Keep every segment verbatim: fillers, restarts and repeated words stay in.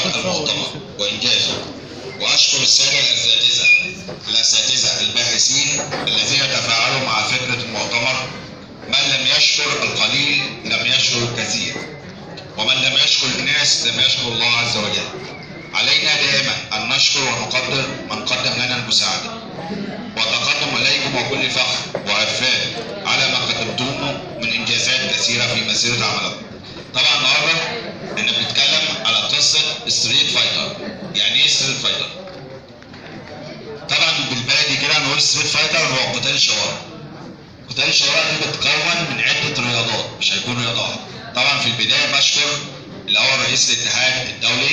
المؤتمر وإنجازه، وأشكر السادة الأساتذة الأساتذة الباحثين الذين تفاعلوا مع فكرة المؤتمر. من لم يشكر القليل لم يشكر الكثير، ومن لم يشكر الناس لم يشكر الله عز وجل. علينا دائما أن نشكر ونقدر من قدم لنا المساعدة، وأتقدم إليكم وكل فخر وعرفان على ما قدمتموه من إنجازات كثيرة في مسيرة عملكم. طبعا النهارده احنا بنتكلم على قصة ستريت فايتر. يعني إيه ستريت فايتر؟ طبعا بالبلدي كده نقول ستريت فايتر هو قتال الشوارع. قتال الشوارع دي بتتكون من عدة رياضات، مش هيكون رياضة واحدة. طبعا في البداية بشكر الأول رئيس الاتحاد الدولي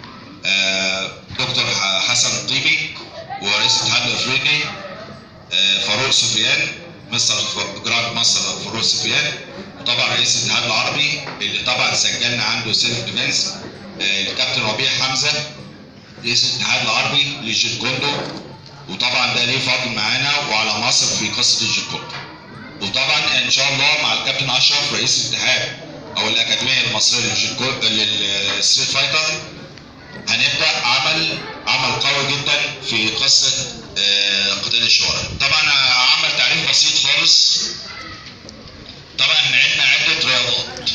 آه دكتور حسن الطيبي، ورئيس الاتحاد الافريقي آه فاروق سفيان، مستر جراند ماستر فاروق سفيان، وطبعا رئيس الاتحاد العربي اللي طبعا سجلنا عنده سيلف ديفنس آه الكابتن ربيع حمزه، رئيس الاتحاد العربي للجيت كوندو، وطبعا ده ليه فضل معانا وعلى مصر في قصه الجيت كوندو. وطبعا ان شاء الله مع الكابتن اشرف رئيس الاتحاد او الاكاديميه المصريه للجيت كوندو للستريت فايتر، هنبدا عمل عمل قوي جدا في قصه آه قتال الشوارع. طبعا عمل تعريف بسيط خالص. طبعا احنا عندنا عده رياضات.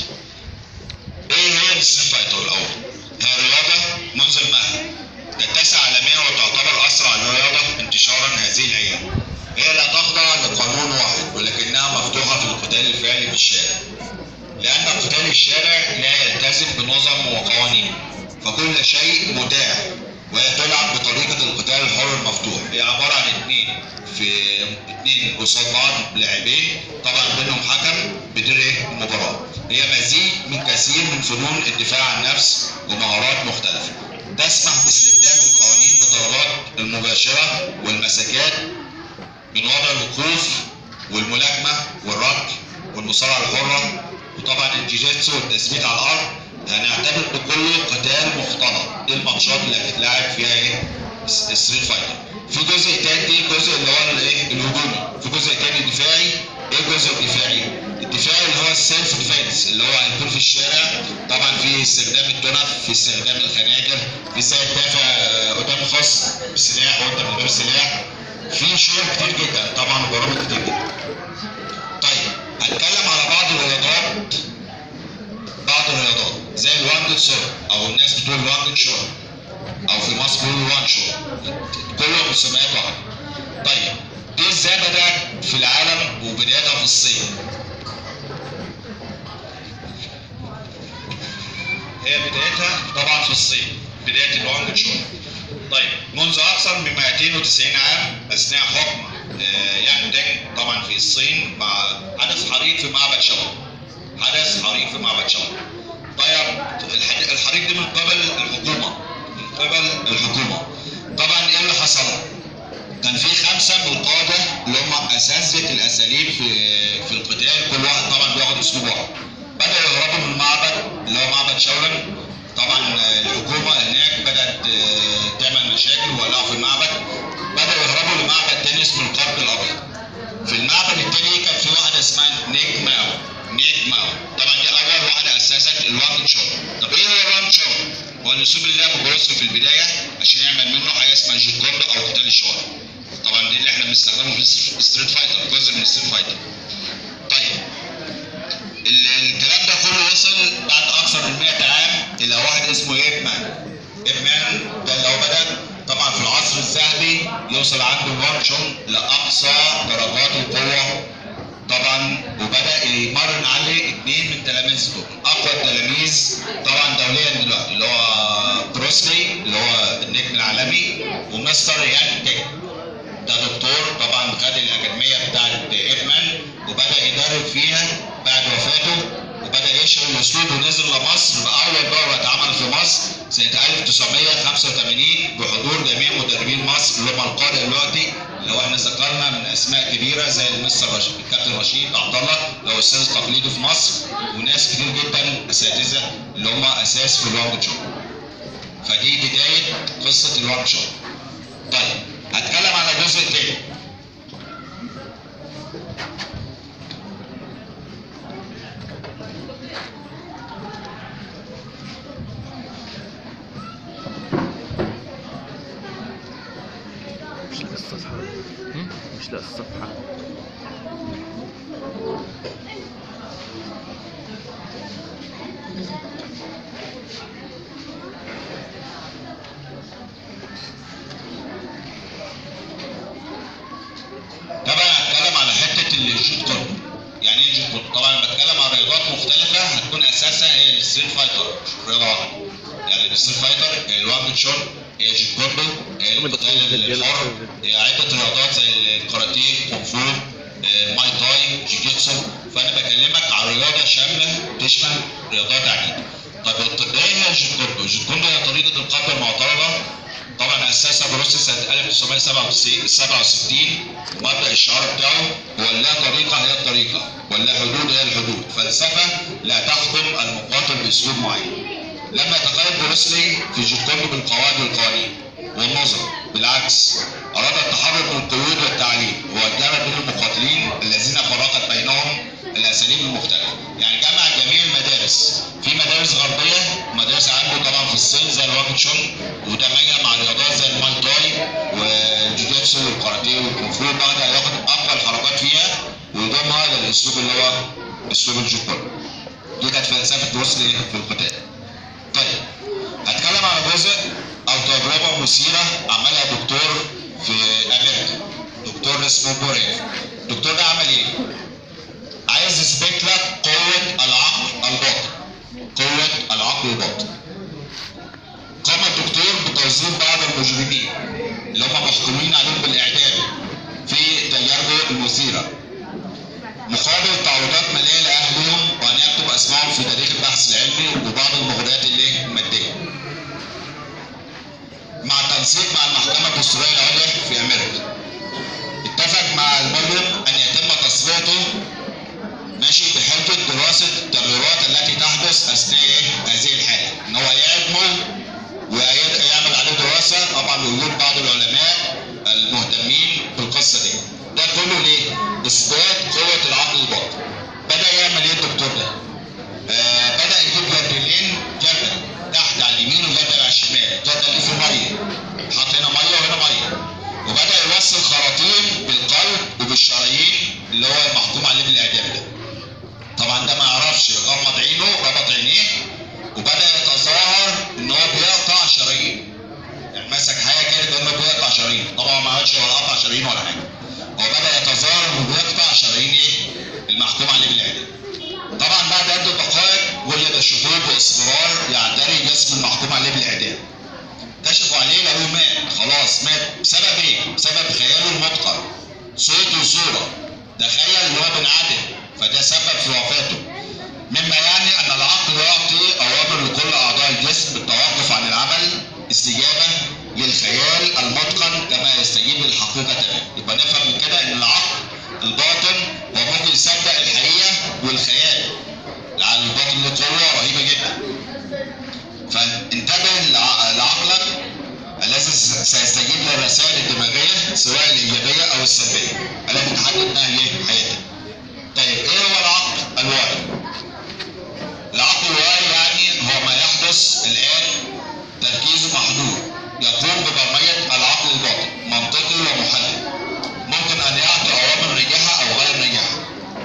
ايه هي الستريت فايتر الاول؟ هي رياضه منذ المهد تتسع عالميا وتعتبر اسرع رياضه انتشارا هذه الايام. هي لا تخضع لقانون واحد، ولكنها مفتوحه في القتال الفعلي في الشارع. لان قتال الشارع لا يلتزم بنظم وقوانين، فكل شيء متاح، وهي تلعب بطريقه القتال الحر المفتوح. هي عباره عن اثنين في اثنين قصاد بعض لاعبين، طبعا بينهم حكم بيدير ايه المباراه. هي مزيج من كثير من فنون الدفاع عن النفس ومهارات مختلفه، تسمح باستخدام القوانين بالضربات المباشره والمسكات من وضع الوقوف والملاكمه والركض والمصارعه الحره، وطبعا الجيجيتسو والتثبيت على الارض. هنعتبر بكله قتال مختلط. دي الماتشات اللي هتتلعب فيها ايه؟ ستريت فايتر. في جزء تاني، جزء اللي هو الايه؟ الهجومي. في جزء تاني دفاعي. ايه الجزء الدفاعي؟ الدفاعي اللي هو السيلف ديفense، اللي هو هيكون في الشارع. طبعا في استخدام التنف، في استخدام الخناجر، في ازاي تدافع قدام خصم بسلاح وانت من غير سلاح. في شغل كتير جدا طبعا، برامج كتير جدا. طيب هنتكلم على بعض الرياضات بعض الرياضات زي الواندد سورد، او الناس بتقول الواندد شورت، او في مصر بيقولوا الوان شورت، كلهم مسميات واحده. طيب دي ازاي بدات في العالم وبدايتها في الصين؟ هي بدايتها طبعا في الصين، بدايه الواندد شورت. طيب منذ اكثر من مئتين وتسعين عام اثناء حكم آه يانج دينج طبعا في الصين، مع حدث حريق في معبد شاولين. حدث حريق في معبد شاولين. طيب الحريق ده من قبل الحكومه من قبل الحكومه. طبعا ايه اللي حصل؟ كان في خمسه من القاده اللي هم اساتذه الاساليب في في القتال، كل واحد طبعا بياخد اسلوب واحد. بداوا يهربوا من المعبد اللي هو معبد شاولين. طبعا الحكومه هناك بدات تعمل مشاكل وولعوا في المعبد. بداوا يهربوا لمعبد تاني اسمه القرب الابيض. في المعبد التاني كان في واحده اسمها نيك ماو. نيك ماو طبعا دي اول واحده اسست الواندد شورت. طب ايه هو الواندد شورت؟ هو الاسلوب اللي لعبه بروسلي في البدايه عشان يعمل منه حاجه اسمها جيت كوندو او قتال الشوارع. طبعا دي اللي احنا بنستخدمه في الستريت فايتر، جزء من الستريت فايتر. طيب الكلام ده كله وصل بعد اكثر من مئة عام الى واحد اسمه ايب مان. ايب مان ده اللي هو بدا طبعا في العصر الذهبي يوصل عنده الوان شون لاقصى درجات القوه طبعا، وبدا يمرن عليه اثنين من تلاميذه، اقوى التلاميذ طبعا دوليا دلوقتي، اللي هو بروسلي اللي هو النجم العالمي، ومستر يانج دينج ده دكتور طبعا خد الاكاديميه بتاعت ايب مان وبدا يدرب فيها بعد وفاته، وبدا يشهر الاسلوب ونزل لمصر باول دوره اتعمل في مصر سنه ألف وتسعمئة وخمسة وثمانين بحضور جميع مدربين مصر اللي هم القاده دلوقتي، اللي هو احنا ذكرنا من اسماء كبيره زي المستر رشيد الكابتن رشيد عبد الله اللي هو استاذ التقليدي في مصر، وناس كتير جدا اساتذه اللي هم اساس في الواندد شورت. فدي بدايه قصه الواندد شورت. طيب هتكلم على الجزء الثاني. تلزق الصفحة. طبعا هتكلم على حته الجوت كوندو. يعني ايه جوت كوندو؟ طبعا بتكلم عن رياضات مختلفه هتكون اساسها هي الستريت فايتر، مش رياضه واحده. يعني الستريت فايتر، الوانج تشون، هي جوت كوندو، هي القتال الحر، هي عده رياضات زي الكاراتيه، كونغ فو، ماي تاي، جيجيتسو. فانا بكلمك عن رياضه شامله تشمل رياضات عديده. طب ايه هي الجوت كوندو؟ الجوت كوندو هي طريقه القتل المعترضه. طبعا اسسها بروسيا سنه ألف وتسعمائة وسبعة وستين. مبدا الشعار بتاعه هو لا طريقه هي الطريقه، ولا حدود هي الحدود، فلسفه لا تحكم المقاتل باسلوب معين. لما يتقيد بروسلي في الجوت كوندو بالقواعد والقوانين والنظم، بالعكس اراد التحرر من القيود والتعليم، هو الجمع بين المقاتلين الذين فرقت بينهم الاساليب المختلفه. يعني جمع جميع المدارس، في مدارس غربيه ومدارس عنده طبعا في الصين زي الوانج تشون، ودمجها مع رياضات زي الماي تاي والجوجيتسو والكاراتيه والكونغ فو، بدا ياخد اقوى الحركات فيها ويضمها للاسلوب اللي هو اسلوب الجوت كوندو. دي كانت فلسفه بروسلي في القتال. طيب هتكلم على جزء او تجربه مثيره عملها دكتور في امريكا، دكتور اسمه بوريف. الدكتور ده عمل ايه؟ عايز يثبت لك قوه العقل الباطن، قوه العقل الباطن. قام الدكتور بتوظيف بعض المجرمين اللي هم محكومين عليهم بالاعدام في تجاربه المثيره، مقابل تعويضات ماليه لاهلهم وان يكتب اسمائهم في تاريخ البحث العلمي وبعض المغريات اللي الماديه. مع التنسيق مع المحكمه الدستوريه العليا في امريكا، اتفق مع المجرم ان يتم تصفيته ماشي بحجه دراسه التغيرات التي تحدث اثناء هذه الحاله، ان هو يعدمه ويعمل عليه دراسه طبعا بوجود بعض العلماء المهتمين بالقصه دي. ده كله ليه؟ اثبات قوه العقل الباطن. بدا يعمل ايه الدكتور ده؟ آه بدا يجيب جدولين، جدول تحت على اليمين وجدول على الشمال، جدول اللي فيه ميه، حط هنا ميه وهنا ميه، وبدا يوصل خراطيم بالقلب وبالشرايين اللي هو المحكوم عليه بالاعدام ده. طبعا ده ما يعرفش، غمض عينه ربط عينيه وبدا يتظاهر ان هو بيقطع شرايين. يعني مسك حاجه كده كانه بيقطع شرايين، طبعا ما عملش ولا قطع شرايين ولا حاجه. هو بدا يتظاهر انه بيقطع شرايين ايه؟ المحكوم عليه بالاعدام. طبعا بعد عده دقائق وجد شهود واصرار يعتري جسم المحكوم عليه بالاعدام. كشفوا عليه لقوه مات، خلاص مات. بسبب ايه؟ بسبب خياله المتقن، صوت وصوره، تخيل ان هو بينعدم، فده سبب في وفاته. مما يعني ان العقل يعطي اوامر لكل اعضاء الجسم بالتوقف عن العمل استجابه للخيال المتقن كما يستجيب للحقيقه تماما. يبقى نفهم من كده ان العقل الباطن هو ممكن يصدق الحقيقه والخيال. العقل الباطن له قوه رهيبه جدا. فانتبه لعقلك الذي سيستجيب للرسائل الدماغيه سواء الايجابيه او السلبيه التي تحدد ما هي حياتك. طيب ايه هو العقل الواعي؟ العقل الواعي يعني هو ما يحدث الان تركيزه محدود، يقوم ببرمجه العقل الباطن، منطقي ومحدد، ممكن ان يعطي اوامر ناجحه او غير ناجحه.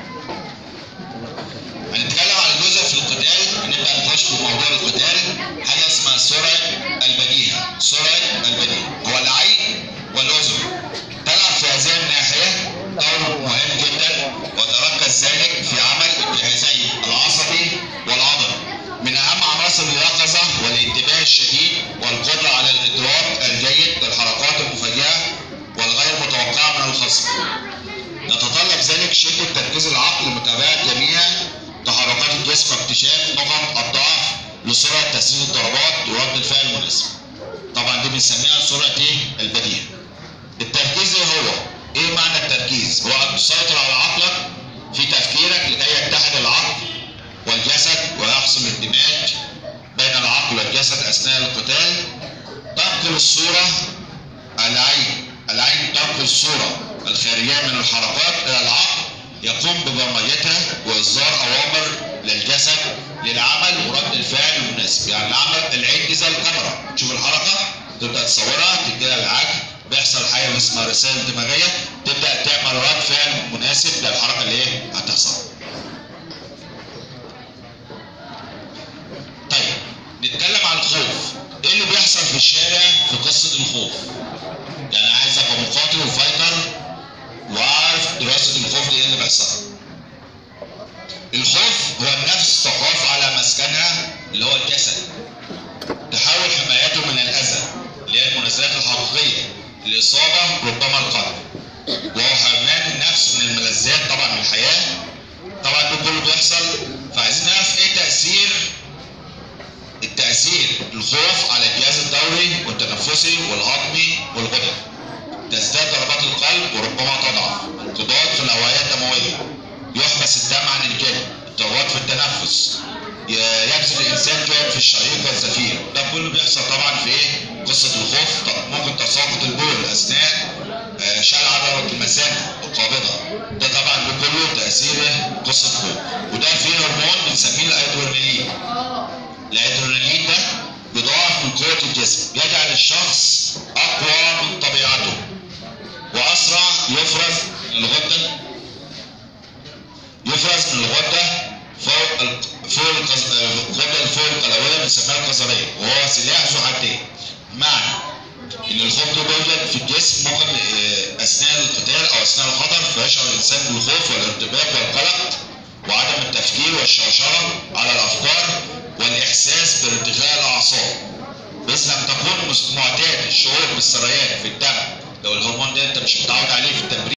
هنتكلم عن جزء في القتال، هنبدا نخش في موضوع القتال، حاجه اسمها سرعه البديهه. سرعه البديهه هو العين والاذن تلعب في هذه الناحيه دور مهم جدا، وتركز ذلك في عمل الجهازين العصبي والعضلي. من اهم عناصر اليقظه والانتباه الشديد والقدره على الادراك الجيد للحركات المفاجئه والغير متوقعه من الخصم. يتطلب ذلك شده تركيز العقل لمتابعه جميع تحركات الجسم واكتشاف نقط الضعف لسرعه تسديد الضربات ورد الفعل المناسب. طبعا دي بنسميها سرعه ايه؟ البديهه. التركيز ايه هو؟ ايه معنى التركيز؟ هو ان تسيطر على عقلك في تفكيرك لكي يتحد العقل والجسد ويحصل اندماج بين العقل والجسد اثناء القتال. تنقل الصوره العين، العين تنقل الصوره الخارجيه من الحركات الى العقل، يقوم ببرمجتها واصدار اوامر للجسد للعمل ورد الفعل المناسب. يعني العمل العين دي زي الكاميرا، تشوف الحركه تبدا تصورها تديها للعقل بيحصل حاجه اسمها رسائل دماغيه تبدا تعمل رد فعل مناسب للحركه اللي ايه هتحصل. طيب نتكلم عن الخوف. ايه اللي بيحصل في الشارع في قصه الخوف؟ يعني عايز ابقى مقاتل وفايتر واعرف دراسه الخوف دي ايه اللي بيحصل. الخوف هو النفس تخاف على مسكنها اللي هو الجسد، تحاول حمايته من الاذى اللي هي المناسبات الحقيقيه، الاصابه ربما القتل، وهو حرمان النفس من الملذات طبعا من الحياه. طبعا ده كله بيحصل. فعايزين نعرف ايه تاثير التاثير الخوف على الجهاز الدوري والتنفسي والهضمي والغدد. تزداد ضربات القلب وربما تضعف، انقباض في الاوعيه الدمويه، يحبس الدم عن الجلد، اضطرابات في التنفس، يبذل الانسان جهد في الشهيق والزفير. ده كله بيحصل طبعا في ايه؟ قصه الخوف. ممكن تساقط البول اثناء شال عضله المثانه القابضه. ده طبعا ده كله تاثير قصه خوف. وده فيه هرمون بنسميه الادرينالين. الادرينالين ده بيضاعف من قوه الجسم، يجعل الشخص اقوى من طبيعته واسرع. يفرز من الغده يفرز من الغده فوق فوق الغده الفوق القلويه بنسميها القذريه، وهو سلاح ذو حدين. معنى ان الخوف ده بيوجد في الجسم ممكن اثناء القتال او اثناء الخطر، فيشعر الانسان بالخوف والارتباك والقلق وعدم التفكير والشوشره على الافكار والاحساس بارتخاء الاعصاب. بس لم تكن معتاد الشعور بالسريان في الدم، لو الهرمون ده انت مش متعود عليه في التمرين